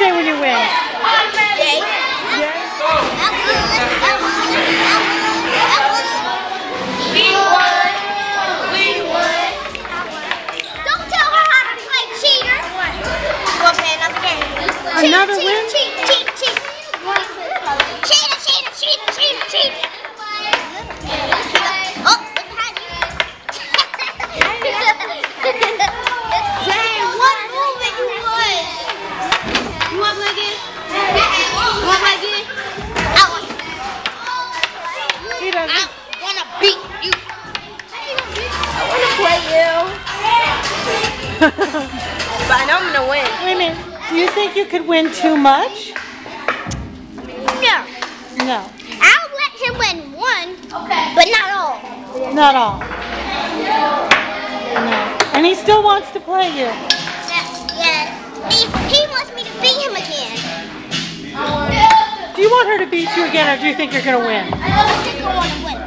say when you win? Yay. Yay. We won. Don't tell her how to play, cheater. We'll play another game. Another win? Cheat. Cheater. Oh, look behind you. Dang, what movement you won? You want to play again? He doesn't. I want to beat you. I want to play you. But I know I'm going to win. Wait a minute. Do you think you could win too much? No. No. I'll let him win one, but not all. Not all. No. And he still wants to play you. Yes. He wants me to beat him again. Do you want her to beat you again, or do you think you're going to win? I think I want to win.